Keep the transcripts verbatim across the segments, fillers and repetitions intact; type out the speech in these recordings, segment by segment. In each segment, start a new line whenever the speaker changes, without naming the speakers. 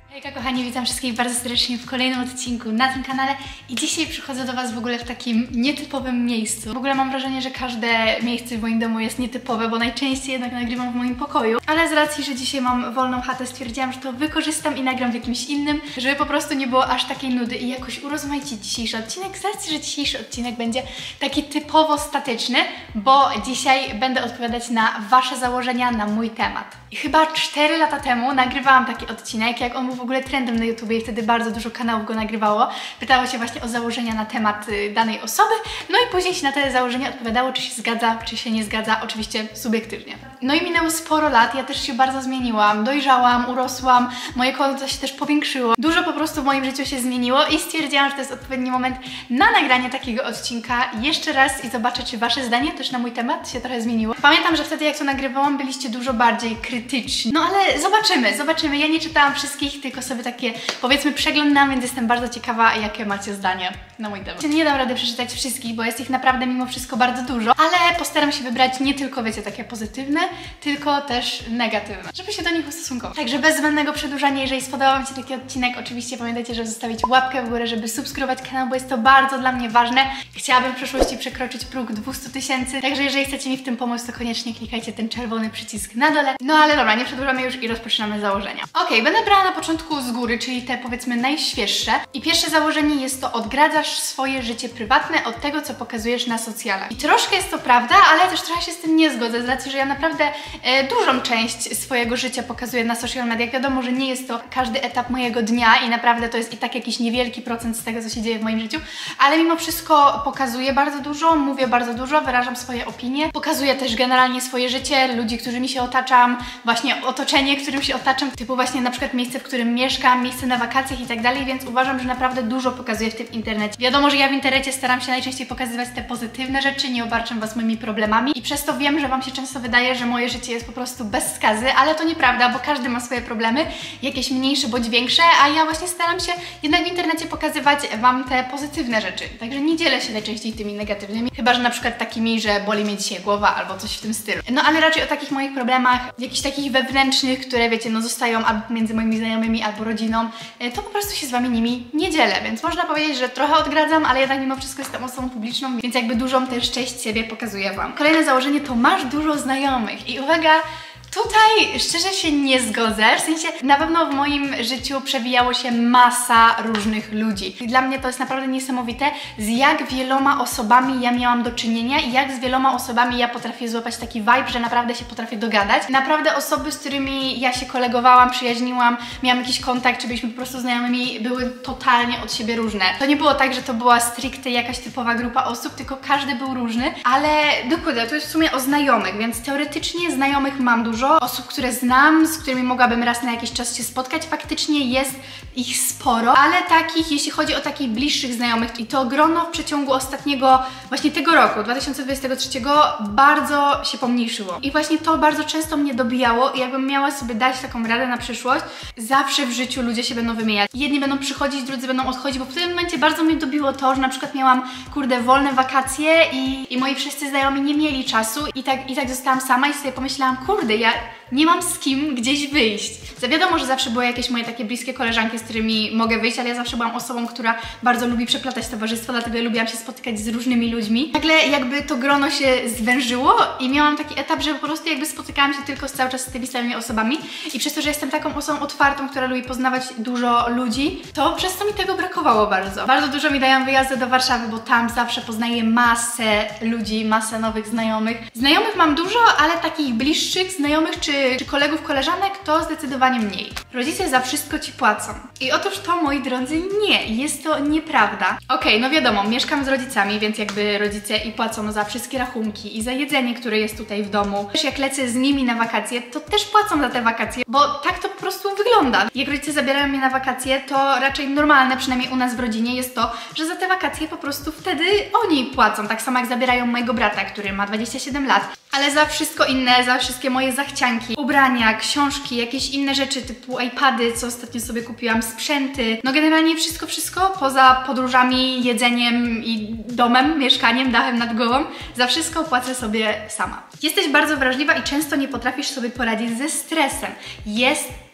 Hejka kochani, witam wszystkich bardzo serdecznie w kolejnym odcinku na tym kanale i dzisiaj przychodzę do Was w ogóle w takim nietypowym miejscu. W ogóle mam wrażenie, że każde miejsce w moim domu jest nietypowe, bo najczęściej jednak nagrywam w moim pokoju, ale z racji, że dzisiaj mam wolną chatę, stwierdziłam, że to wykorzystam i nagram w jakimś innym, żeby po prostu nie było aż takiej nudy i jakoś urozmaicić dzisiejszy odcinek, z racji, że dzisiejszy odcinek będzie taki typowo statyczny, bo dzisiaj będę odpowiadać na Wasze założenia na mój temat. I chyba cztery lata temu nagrywałam taki odcinek, jak on był w ogóle trendem na YouTubie i wtedy bardzo dużo kanałów go nagrywało. Pytało się właśnie o założenia na temat y, danej osoby, no i później się na te założenia odpowiadało, czy się zgadza, czy się nie zgadza, oczywiście subiektywnie. No i minęło sporo lat, ja też się bardzo zmieniłam, dojrzałam, urosłam, moje konto się też powiększyło. Dużo po prostu w moim życiu się zmieniło i stwierdziłam, że to jest odpowiedni moment na nagranie takiego odcinka jeszcze raz i zobaczę, czy Wasze zdanie też na mój temat się trochę zmieniło. Pamiętam, że wtedy jak to nagrywałam, byliście dużo bardziej krytyczni. No ale zobaczymy, zobaczymy. Ja nie czytałam wszystkich, tylko sobie takie, powiedzmy, przeglądam, więc jestem bardzo ciekawa, jakie macie zdanie na mój temat. Nie dam rady przeczytać wszystkich, bo jest ich naprawdę mimo wszystko bardzo dużo, ale postaram się wybrać nie tylko, wiecie, takie pozytywne, tylko też negatywne, żeby się do nich ustosunkować. Także bez zbędnego przedłużania, jeżeli spodobał Wam się taki odcinek, oczywiście pamiętajcie, żeby zostawić łapkę w górę, żeby subskrybować kanał, bo jest to bardzo dla mnie ważne. Chciałabym w przyszłości przekroczyć próg dwieście tysięcy, także jeżeli chcecie mi w tym pomóc, to koniecznie klikajcie ten czerwony przycisk na dole. No ale dobra, nie przedłużamy już i rozpoczynamy założenia. Ok, będę brała na początku z góry, czyli te, powiedzmy, najświeższe. I pierwsze założenie jest to: odgradzasz swoje życie prywatne od tego, co pokazujesz na socjalach. I troszkę jest to prawda, ale też trochę się z tym nie zgodzę, z racji, że ja naprawdę e, dużą część swojego życia pokazuję na social mediach. Wiadomo, że nie jest to każdy etap mojego dnia i naprawdę to jest i tak jakiś niewielki procent z tego, co się dzieje w moim życiu, ale mimo wszystko pokazuję bardzo dużo, mówię bardzo dużo, wyrażam swoje opinie, pokazuję też generalnie swoje życie, ludzi, którymi się otaczam, właśnie otoczenie, którym się otaczam, typu właśnie na przykład miejsce, w którym mieszkam, miejsce na wakacjach i tak dalej, więc uważam, że naprawdę dużo pokazuję w tym internecie. Wiadomo, że ja w internecie staram się najczęściej pokazywać te pozytywne rzeczy, nie obarczam Was moimi problemami i przez to wiem, że Wam się często wydaje, że moje życie jest po prostu bez skazy, ale to nieprawda, bo każdy ma swoje problemy, jakieś mniejsze bądź większe, a ja właśnie staram się jednak w internecie pokazywać Wam te pozytywne rzeczy. Także nie dzielę się najczęściej tymi negatywnymi, chyba że na przykład takimi, że boli mnie dzisiaj głowa albo coś w tym stylu. No ale raczej o takich moich problemach, jakichś takich wewnętrznych, które wiecie, no zostają albo między moimi znajomymi, albo rodziną, to po prostu się z Wami nimi nie dzielę, więc można powiedzieć, że trochę odgradzam, ale jednak mimo wszystko jestem osobą publiczną, więc jakby dużą też część siebie pokazuję Wam. Kolejne założenie to: masz dużo znajomych. I uwaga, tutaj szczerze się nie zgodzę, w sensie na pewno w moim życiu przewijało się masa różnych ludzi. I dla mnie to jest naprawdę niesamowite, z jak wieloma osobami ja miałam do czynienia i jak z wieloma osobami ja potrafię złapać taki vibe, że naprawdę się potrafię dogadać. Naprawdę osoby, z którymi ja się kolegowałam, przyjaźniłam, miałam jakiś kontakt, czy byliśmy po prostu znajomymi, były totalnie od siebie różne. To nie było tak, że to była stricte jakaś typowa grupa osób, tylko każdy był różny, ale dokładnie, to jest w sumie o znajomych, więc teoretycznie znajomych mam dużo. Osób, które znam, z którymi mogłabym raz na jakiś czas się spotkać, faktycznie jest ich sporo, ale takich, jeśli chodzi o takich bliższych znajomych, i to grono w przeciągu ostatniego, właśnie tego roku, dwa tysiące dwudziestego trzeciego, bardzo się pomniejszyło. I właśnie to bardzo często mnie dobijało i jakbym miała sobie dać taką radę na przyszłość, zawsze w życiu ludzie się będą wymieniać. Jedni będą przychodzić, drudzy będą odchodzić, bo w tym momencie bardzo mnie dobiło to, że na przykład miałam, kurde, wolne wakacje i, i moi wszyscy znajomi nie mieli czasu i tak, i tak zostałam sama i sobie pomyślałam, kurde, ja nie mam z kim gdzieś wyjść. Za wiadomo, że zawsze były jakieś moje takie bliskie koleżanki, z którymi mogę wyjść, ale ja zawsze byłam osobą, która bardzo lubi przeplatać towarzystwo, dlatego ja lubiłam się spotykać z różnymi ludźmi. Nagle jakby to grono się zwężyło i miałam taki etap, że po prostu jakby spotykałam się tylko cały czas z tymi samymi osobami i przez to, że jestem taką osobą otwartą, która lubi poznawać dużo ludzi, to przez to mi tego brakowało bardzo. Bardzo dużo mi dają wyjazdy do Warszawy, bo tam zawsze poznaję masę ludzi, masę nowych znajomych. Znajomych mam dużo, ale takich bliższych znajomych czy czy kolegów, koleżanek, to zdecydowanie mniej. Rodzice za wszystko Ci płacą. I otóż to, moi drodzy, nie. Jest to nieprawda. Okej, okay, no wiadomo, mieszkam z rodzicami, więc jakby rodzice i płacą za wszystkie rachunki i za jedzenie, które jest tutaj w domu. Też jak lecę z nimi na wakacje, to też płacą za te wakacje, bo tak to po prostu wygląda. Jak rodzice zabierają mnie na wakacje, to raczej normalne, przynajmniej u nas w rodzinie, jest to, że za te wakacje po prostu wtedy oni płacą. Tak samo jak zabierają mojego brata, który ma dwadzieścia siedem lat. Ale za wszystko inne, za wszystkie moje zachcianki, ubrania, książki, jakieś inne rzeczy typu iPady, co ostatnio sobie kupiłam, sprzęty, no generalnie wszystko, wszystko poza podróżami, jedzeniem i domem, mieszkaniem, dachem nad głową, za wszystko płacę sobie sama. Jesteś bardzo wrażliwa i często nie potrafisz sobie poradzić ze stresem. Jest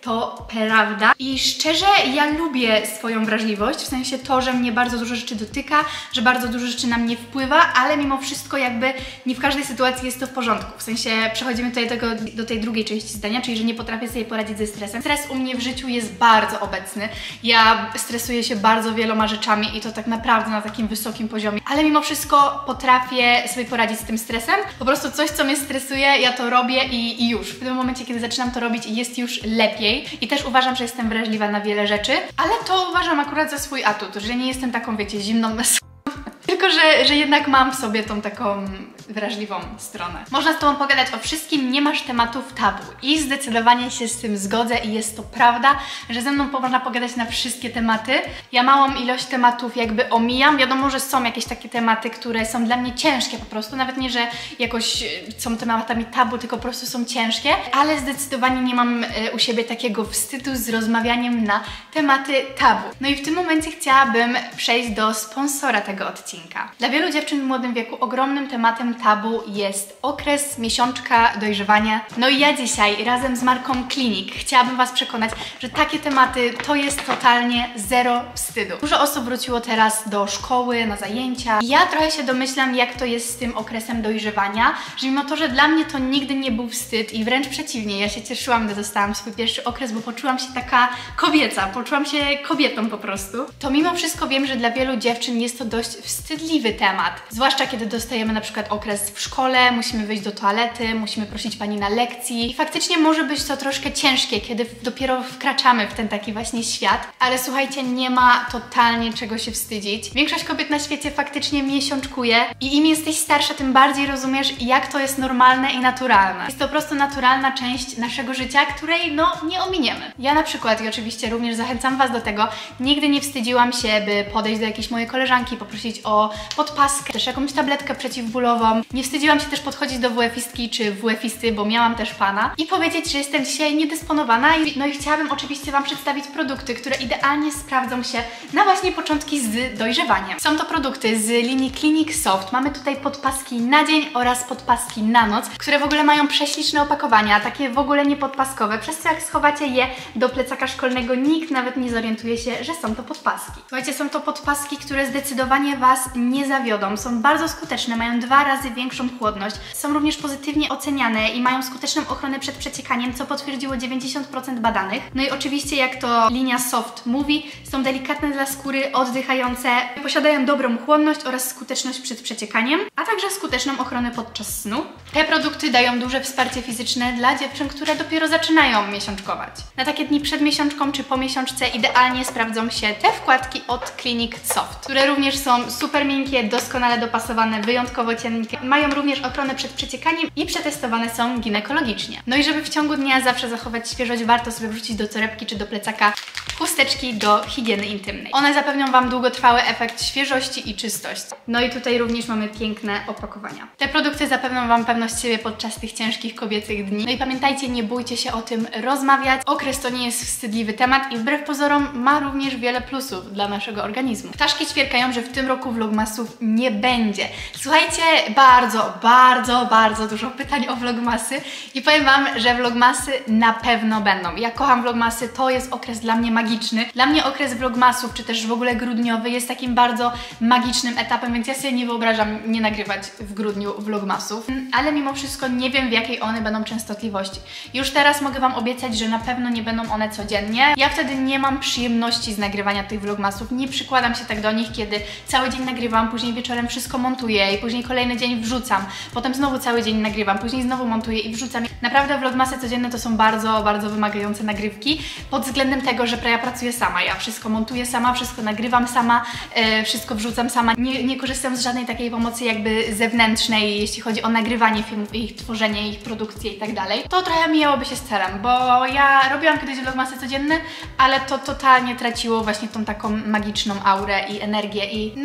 to prawda. I szczerze, ja lubię swoją wrażliwość, w sensie to, że mnie bardzo dużo rzeczy dotyka, że bardzo dużo rzeczy na mnie wpływa, ale mimo wszystko jakby nie w każdej sytuacji jest to w porządku. W sensie przechodzimy tutaj do, tego, do tej drugiej części zdania, czyli że nie potrafię sobie poradzić ze stresem. Stres u mnie w życiu jest bardzo obecny. Ja stresuję się bardzo wieloma rzeczami i to tak naprawdę na takim wysokim poziomie, ale mimo wszystko potrafię sobie poradzić z tym stresem. Po prostu coś, co mnie stresuje, ja to robię i, i już. W tym momencie, kiedy zaczynam to robić, jest już lepiej. I też uważam, że jestem wrażliwa na wiele rzeczy, ale to uważam akurat za swój atut, że nie jestem taką, wiecie, zimną tylko, że, że jednak mam w sobie tą taką wrażliwą stronę. Można z Tobą pogadać o wszystkim, nie masz tematów tabu. I zdecydowanie się z tym zgodzę i jest to prawda, że ze mną można pogadać na wszystkie tematy. Ja małą ilość tematów jakby omijam. Wiadomo, że są jakieś takie tematy, które są dla mnie ciężkie po prostu. Nawet nie, że jakoś są tematami tabu, tylko po prostu są ciężkie. Ale zdecydowanie nie mam u siebie takiego wstydu z rozmawianiem na tematy tabu. No i w tym momencie chciałabym przejść do sponsora tego odcinka. Dla wielu dziewczyn w młodym wieku ogromnym tematem tabu jest okres miesiączka dojrzewania. No i ja dzisiaj razem z marką Klinik chciałabym Was przekonać, że takie tematy to jest totalnie zero wstydu. Dużo osób wróciło teraz do szkoły, na zajęcia. I ja trochę się domyślam, jak to jest z tym okresem dojrzewania, że mimo to, że dla mnie to nigdy nie był wstyd i wręcz przeciwnie, ja się cieszyłam, gdy dostałam swój pierwszy okres, bo poczułam się taka kobieca, poczułam się kobietą po prostu. To mimo wszystko wiem, że dla wielu dziewczyn jest to dość wstydliwy temat. Zwłaszcza kiedy dostajemy na przykład okres w szkole, musimy wyjść do toalety, musimy prosić pani na lekcji. I faktycznie może być to troszkę ciężkie, kiedy dopiero wkraczamy w ten taki właśnie świat. Ale słuchajcie, nie ma totalnie czego się wstydzić. Większość kobiet na świecie faktycznie miesiączkuje i im jesteś starsza, tym bardziej rozumiesz, jak to jest normalne i naturalne. Jest to po prostu naturalna część naszego życia, której no nie ominiemy. Ja na przykład i oczywiście również zachęcam Was do tego, nigdy nie wstydziłam się, by podejść do jakiejś mojej koleżanki, poprosić o podpaskę, też jakąś tabletkę przeciwbólową. Nie wstydziłam się też podchodzić do wuefistki czy wuefisty, bo miałam też pana i powiedzieć, że jestem dzisiaj niedysponowana i, no i chciałabym oczywiście Wam przedstawić produkty, które idealnie sprawdzą się na właśnie początki z dojrzewania. Są to produkty z linii Clinic Soft. Mamy tutaj podpaski na dzień oraz podpaski na noc, które w ogóle mają prześliczne opakowania, takie w ogóle nie podpaskowe, przez co jak schowacie je do plecaka szkolnego, nikt nawet nie zorientuje się, że są to podpaski. Słuchajcie, są to podpaski, które zdecydowanie Was nie zawiodą. Są bardzo skuteczne, mają dwa razy większą chłodność, są również pozytywnie oceniane i mają skuteczną ochronę przed przeciekaniem, co potwierdziło dziewięćdziesiąt procent badanych. No i oczywiście, jak to linia Soft mówi, są delikatne dla skóry, oddychające, posiadają dobrą chłodność oraz skuteczność przed przeciekaniem, a także skuteczną ochronę podczas snu. Te produkty dają duże wsparcie fizyczne dla dziewczyn, które dopiero zaczynają miesiączkować. Na takie dni przed miesiączką czy po miesiączce idealnie sprawdzą się te wkładki od Clinic Soft, które również są super miękkie, doskonale dopasowane, wyjątkowo cienkie. Mają również ochronę przed przeciekaniem i przetestowane są ginekologicznie. No i żeby w ciągu dnia zawsze zachować świeżość, warto sobie wrzucić do torebki czy do plecaka chusteczki do higieny intymnej. One zapewnią Wam długotrwały efekt świeżości i czystości. No i tutaj również mamy piękne opakowania. Te produkty zapewnią Wam pewność siebie podczas tych ciężkich kobiecych dni. No i pamiętajcie, nie bójcie się o tym rozmawiać. Okres to nie jest wstydliwy temat i wbrew pozorom ma również wiele plusów dla naszego organizmu. Ptaszki ćwierkają, że w tym roku vlogmasów nie będzie. Słuchajcie, bardzo, bardzo, bardzo dużo pytań o vlogmasy i powiem Wam, że vlogmasy na pewno będą. Ja kocham vlogmasy, to jest okres dla mnie magiczny. Dla mnie okres vlogmasów, czy też w ogóle grudniowy jest takim bardzo magicznym etapem, więc ja sobie nie wyobrażam nie nagrywać w grudniu vlogmasów, ale mimo wszystko nie wiem, w jakiej one będą częstotliwości. Już teraz mogę Wam obiecać, że na pewno nie będą one codziennie. Ja wtedy nie mam przyjemności z nagrywania tych vlogmasów, nie przykładam się tak do nich, kiedy cały dzień nagrywam, później wieczorem wszystko montuję i później kolejny dzień wrzucam, potem znowu cały dzień nagrywam, później znowu montuję i wrzucam. Naprawdę vlogmasy codzienne to są bardzo, bardzo wymagające nagrywki pod względem tego, że ja pracuję sama, ja wszystko montuję sama, wszystko nagrywam sama, e, wszystko wrzucam sama, nie, nie korzystam z żadnej takiej pomocy jakby zewnętrznej, jeśli chodzi o nagrywanie filmów, ich tworzenie, ich produkcję i tak dalej. To trochę mijałoby się z celem, bo ja robiłam kiedyś vlogmasy codzienne, ale to totalnie traciło właśnie tą taką magiczną aurę i energię i na pewno vlogmasy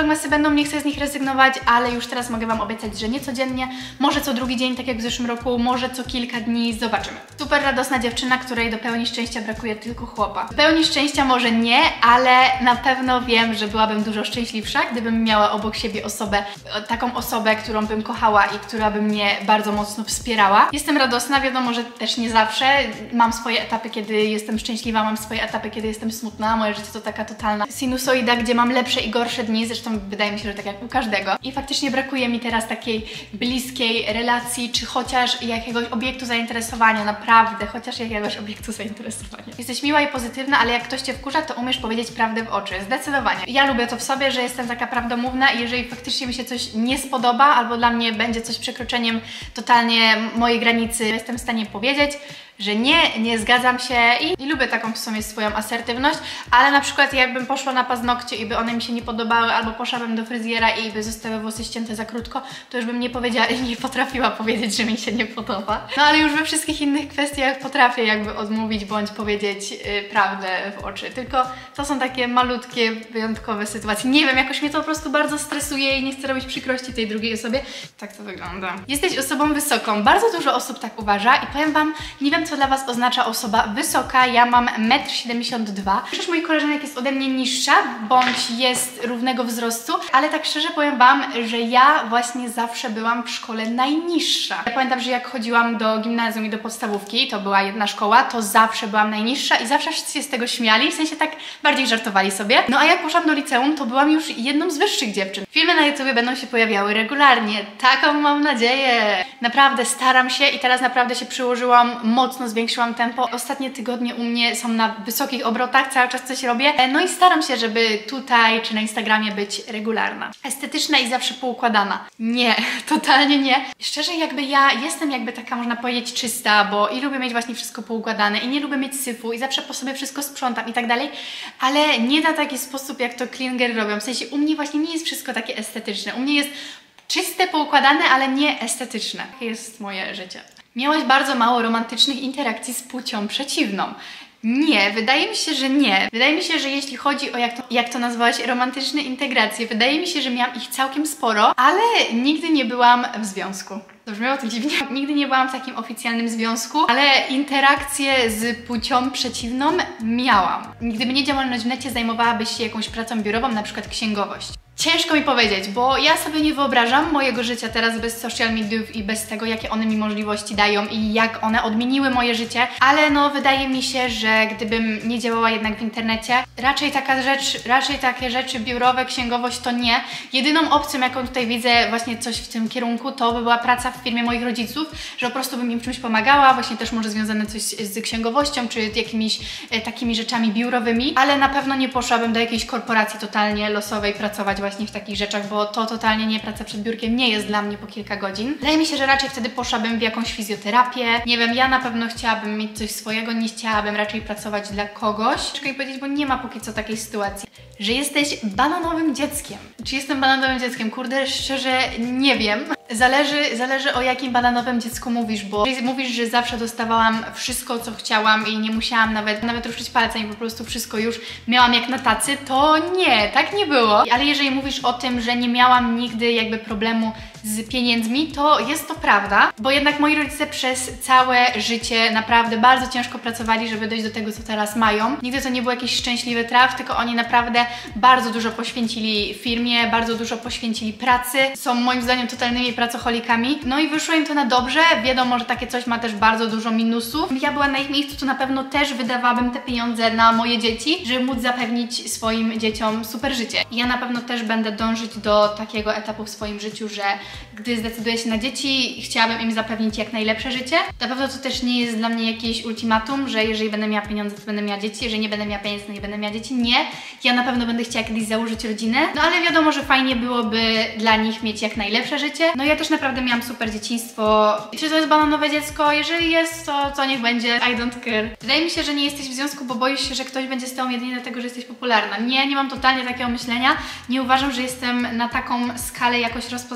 vlogmasy będą, nie chcę z nich rezygnować, ale już teraz mogę Wam obiecać, że nie codziennie, może co drugi dzień, tak jak w zeszłym roku, może co kilka dni, zobaczymy. Super radosna dziewczyna, której do pełni szczęścia brakuje tylko chłopa. Do pełni szczęścia może nie, ale na pewno wiem, że byłabym dużo szczęśliwsza, gdybym miała obok siebie osobę, taką osobę, którą bym kochała i która by mnie bardzo mocno wspierała. Jestem radosna, wiadomo, że też nie zawsze. Mam swoje etapy, kiedy jestem szczęśliwa, mam swoje etapy, kiedy jestem smutna. Moje życie to taka totalna sinusoida, gdzie mam lepsze i gorsze dni, zresztą wydaje mi się, że tak jak u każdego. I faktycznie brakuje mi teraz takiej bliskiej relacji, czy chociaż jakiegoś obiektu zainteresowania, naprawdę, chociaż jakiegoś obiektu zainteresowania. Jesteś miła i pozytywna, ale jak ktoś Cię wkurza, to umiesz powiedzieć prawdę w oczy. Zdecydowanie. Ja lubię to w sobie, że jestem taka prawdomówna i jeżeli faktycznie mi się coś nie spodoba, albo dla mnie będzie coś przekroczeniem totalnie mojej granicy, jestem w stanie powiedzieć, że nie, nie zgadzam się i, i lubię taką w sumie swoją asertywność, ale na przykład jakbym poszła na paznokcie i by one mi się nie podobały, albo poszłabym do fryzjera i by zostały włosy ścięte za krótko, to już bym nie powiedziała i nie potrafiła powiedzieć, że mi się nie podoba. No ale już we wszystkich innych kwestiach potrafię jakby odmówić bądź powiedzieć yy, prawdę w oczy, tylko to są takie malutkie, wyjątkowe sytuacje. Nie wiem, jakoś mnie to po prostu bardzo stresuje i nie chcę robić przykrości tej drugiej osobie. Tak to wygląda. Jesteś osobą wysoką. Bardzo dużo osób tak uważa i powiem Wam, nie wiem co dla Was oznacza osoba wysoka. Ja mam metr siedemdziesiąt dwa. Większość moich koleżanek jest ode mnie niższa, bądź jest równego wzrostu, ale tak szczerze powiem Wam, że ja właśnie zawsze byłam w szkole najniższa. Ja pamiętam, że jak chodziłam do gimnazjum i do podstawówki, to była jedna szkoła, to zawsze byłam najniższa i zawsze wszyscy się z tego śmiali, w sensie tak bardziej żartowali sobie. No a jak poszłam do liceum, to byłam już jedną z wyższych dziewczyn. Filmy na YouTubie będą się pojawiały regularnie, taką mam nadzieję. Naprawdę staram się i teraz naprawdę się przyłożyłam mocno, zwiększyłam tempo. Ostatnie tygodnie u mnie są na wysokich obrotach, cały czas coś robię. No i staram się, żeby tutaj czy na Instagramie być regularna. Estetyczna i zawsze poukładana. Nie, totalnie nie. Szczerze jakby ja jestem jakby taka, można powiedzieć, czysta, bo i lubię mieć właśnie wszystko poukładane i nie lubię mieć syfu i zawsze po sobie wszystko sprzątam i tak dalej, ale nie na taki sposób, jak to clean girl robią. W sensie u mnie właśnie nie jest wszystko takie estetyczne. U mnie jest czyste, poukładane, ale nie estetyczne. Takie jest moje życie. Miałaś bardzo mało romantycznych interakcji z płcią przeciwną. Nie, wydaje mi się, że nie. Wydaje mi się, że jeśli chodzi o, jak to, jak to nazwałaś, romantyczne integracje, wydaje mi się, że miałam ich całkiem sporo, ale nigdy nie byłam w związku. To brzmiało to dziwnie. Nigdy nie byłam w takim oficjalnym związku, ale interakcje z płcią przeciwną miałam. Gdyby nie działalność w necie, zajmowałabyś się jakąś pracą biurową, na przykład księgowość. Ciężko mi powiedzieć, bo ja sobie nie wyobrażam mojego życia teraz bez social mediów i bez tego, jakie one mi możliwości dają i jak one odmieniły moje życie, ale no wydaje mi się, że gdybym nie działała jednak w internecie, raczej taka rzecz, raczej takie rzeczy biurowe, księgowość to nie. Jedyną opcją, jaką tutaj widzę właśnie coś w tym kierunku, to by była praca w firmie moich rodziców, że po prostu bym im czymś pomagała, właśnie też może związane coś z księgowością, czy jakimiś e, takimi rzeczami biurowymi, ale na pewno nie poszłabym do jakiejś korporacji totalnie losowej pracować właśnie właśnie w takich rzeczach, bo to totalnie nie, praca przed biurkiem nie jest dla mnie po kilka godzin. Wydaje mi się, że raczej wtedy poszłabym w jakąś fizjoterapię. Nie wiem, ja na pewno chciałabym mieć coś swojego, nie chciałabym raczej pracować dla kogoś. Ciężko mi powiedzieć, bo nie ma póki co takiej sytuacji. Że jesteś bananowym dzieckiem. Czy jestem bananowym dzieckiem? Kurde, szczerze nie wiem. Zależy, zależy o jakim bananowym dziecku mówisz, bo jeżeli mówisz, że zawsze dostawałam wszystko, co chciałam i nie musiałam nawet, nawet ruszyć palcem i po prostu wszystko już miałam jak na tacy, to nie, tak nie było. Ale jeżeli mówisz o tym, że nie miałam nigdy jakby problemu z pieniędzmi, to jest to prawda, bo jednak moi rodzice przez całe życie naprawdę bardzo ciężko pracowali, żeby dojść do tego, co teraz mają. Nigdy to nie był jakiś szczęśliwy traf, tylko oni naprawdę bardzo dużo poświęcili firmie, bardzo dużo poświęcili pracy, są moim zdaniem totalnymi pracocholikami. No i wyszło im to na dobrze, wiadomo, że takie coś ma też bardzo dużo minusów. Ja była na ich miejscu, to na pewno też wydawałabym te pieniądze na moje dzieci, żeby móc zapewnić swoim dzieciom super życie. I ja na pewno też będę dążyć do takiego etapu w swoim życiu, że gdy zdecyduję się na dzieci, chciałabym im zapewnić jak najlepsze życie. Na pewno to też nie jest dla mnie jakieś ultimatum, że jeżeli będę miała pieniądze, to będę miała dzieci, jeżeli nie będę miała pieniędzy, to nie będę miała dzieci. Nie. Ja na pewno będę chciała kiedyś założyć rodzinę, no ale wiadomo, że fajnie byłoby dla nich mieć jak najlepsze życie. No ja też naprawdę miałam super dzieciństwo. Czy to jest bananowe dziecko? Jeżeli jest, to, to niech będzie. I don't care. Wydaje mi się, że nie jesteś w związku, bo boisz się, że ktoś będzie z tobą jedynie dlatego, że jesteś popularna. Nie, nie mam totalnie takiego myślenia. Nie uważam, że jestem na taką skalę jakoś rozpoznawalna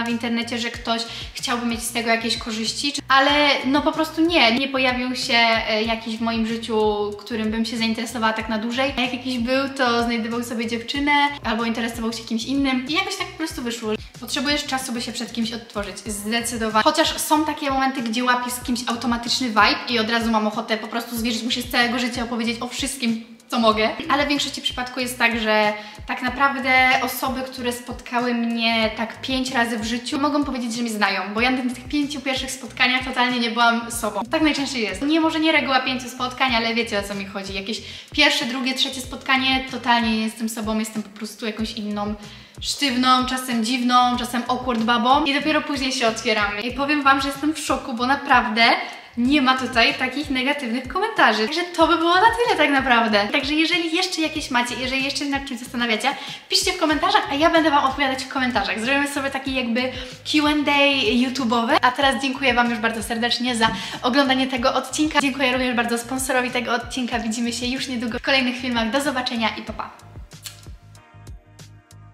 w internecie, że ktoś chciałby mieć z tego jakieś korzyści, ale no po prostu nie, nie pojawił się jakiś w moim życiu, którym bym się zainteresowała tak na dłużej. A jak jakiś był, to znajdował sobie dziewczynę albo interesował się kimś innym i jakoś tak po prostu wyszło. Potrzebujesz czasu, by się przed kimś odtworzyć, zdecydowanie. Chociaż są takie momenty, gdzie łapię z kimś automatyczny vibe i od razu mam ochotę po prostu zwierzyć mu się z całego życia, opowiedzieć o wszystkim, co mogę. Ale w większości przypadków jest tak, że tak naprawdę osoby, które spotkały mnie tak pięć razy w życiu, mogą powiedzieć, że mnie znają, bo ja na tych pięciu pierwszych spotkaniach totalnie nie byłam sobą. Tak najczęściej jest. Nie, może nie reguła pięciu spotkań, ale wiecie, o co mi chodzi. Jakieś pierwsze, drugie, trzecie spotkanie totalnie nie jestem sobą, jestem po prostu jakąś inną, sztywną, czasem dziwną, czasem awkward babą i dopiero później się otwieramy. I powiem wam, że jestem w szoku, bo naprawdę nie ma tutaj takich negatywnych komentarzy. Także to by było na tyle tak naprawdę. Także jeżeli jeszcze jakieś macie, jeżeli jeszcze nad czymś zastanawiacie, piszcie w komentarzach, a ja będę wam odpowiadać w komentarzach. Zrobimy sobie taki jakby Q and A YouTube'owy. A teraz dziękuję wam już bardzo serdecznie za oglądanie tego odcinka. Dziękuję również bardzo sponsorowi tego odcinka. Widzimy się już niedługo w kolejnych filmach. Do zobaczenia i pa pa!